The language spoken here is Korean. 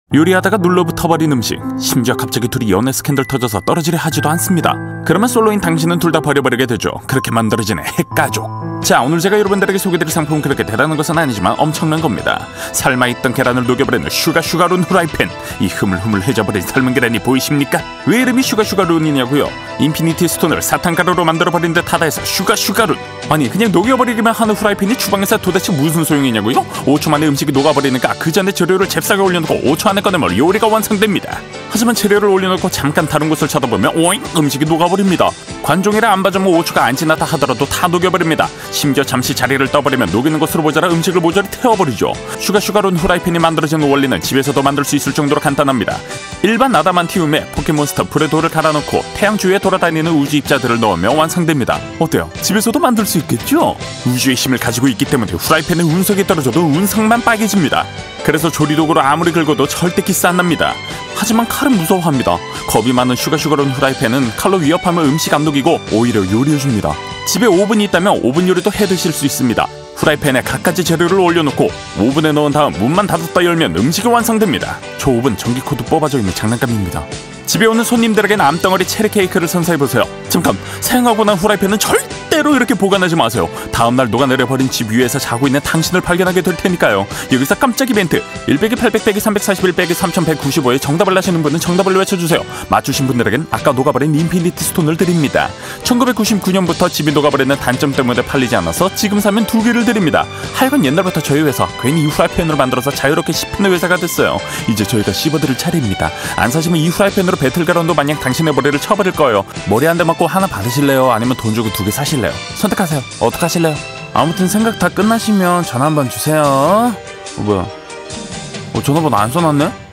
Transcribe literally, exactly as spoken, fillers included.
요리하다가 눌러붙어버린 음식, 심지어 갑자기 둘이 연애 스캔들 터져서 떨어지려 하지도 않습니다. 그러면 솔로인 당신은 둘 다 버려버리게 되죠. 그렇게 만들어지는 핵가족. 자, 오늘 제가 여러분들에게 소개드릴 상품은 그렇게 대단한 것은 아니지만 엄청난 겁니다. 삶아있던 계란을 녹여버리는 슈가슈가룬 후라이팬. 이 흐물흐물해져버린 삶은 계란이 보이십니까? 왜 이름이 슈가슈가룬이냐고요? 인피니티 스톤을 사탕가루로 만들어버린 듯 하다 해서 슈가슈가룬. 아니, 그냥 녹여버리기만 하는 후라이팬이 주방에서 도대체 무슨 소용이냐고요? 오 초 만에 음식이 녹아버리니까 그 전에 재료를 잽싸게 올려놓고 오 초 안에 꺼내면 요리가 완성됩니다. 하지만 재료를 올려놓고 잠깐 다른 곳을 쳐다보면 오잉! 음식이 녹아버립니다. 관종이라 안 봐주면 오 초가 안 지났다 하더라도 다 녹여버립니다. 심지어 잠시 자리를 떠버리면 녹이는 것으로 모자라 음식을 모조리 태워버리죠. 슈가슈가룬 후라이팬이 만들어지는 원리는 집에서도 만들 수 있을 정도로 간단합니다. 일반 아다만티움에 포켓몬스터 불의 돌을 갈아놓고 태양 주위에 돌아다니는 우주 입자들을 넣으면 완성됩니다. 어때요? 집에서도 만들 수 있겠죠? 우주의 힘을 가지고 있기 때문에 후라이팬의 운석이 떨어져도 운석만 빨개집니다. 그래서 조리도구로 아무리 긁어도 절대 키스 안 납니다. 하지만 칼은 무서워합니다. 겁이 많은 슈가슈가룬 후라이팬은 칼로 위협하면 음식 안 녹이고 오히려 요리해줍니다. 집에 오븐이 있다면 오븐 요리도 해드실 수 있습니다. 후라이팬에 갖가지 재료를 올려놓고 오븐에 넣은 다음 문만 닫았다 열면 음식이 완성됩니다. 저 오븐 전기코드 뽑아져 있는 장난감입니다. 집에 오는 손님들에겐 암덩어리 체리 케이크를 선사해보세요. 잠깐, 사용하고 난 후라이팬은 절대로 이렇게 보관하지 마세요. 다음날 녹아내려버린 집 위에서 자고 있는 당신을 발견하게 될 테니까요. 여기서 깜짝 이벤트, 일 빼기 팔백 빼기 삼백사십일 빼기 삼천백구십오에 정답을 아시는 분은 정답을 외쳐주세요. 맞추신 분들에겐 아까 녹아버린 인피니티 스톤을 드립니다. 천구백구십구 년부터 집이 녹아버리는 단점 때문에 팔리지 않아서 지금 사면 두 개를 드립니다. 하여간 옛날부터 저희 회사 괜히 이 후라이팬으로 만들어서 자유롭게 씹히는 회사가 됐어요. 이제 저희가 씹어드릴 차례입니다. 안 사시면 이 후라이팬으로 배틀그라운드 마냥 당신의 머리를 쳐버릴 거예요. 머리 한 대 맞고 하나 받으실래요? 아니면 돈 주고 두 개 사실래요? 선택하세요. 어떡하실래요? 아무튼 생각 다 끝나시면 전화 한번 주세요. 어, 뭐야? 어, 전화번호 안 써놨네?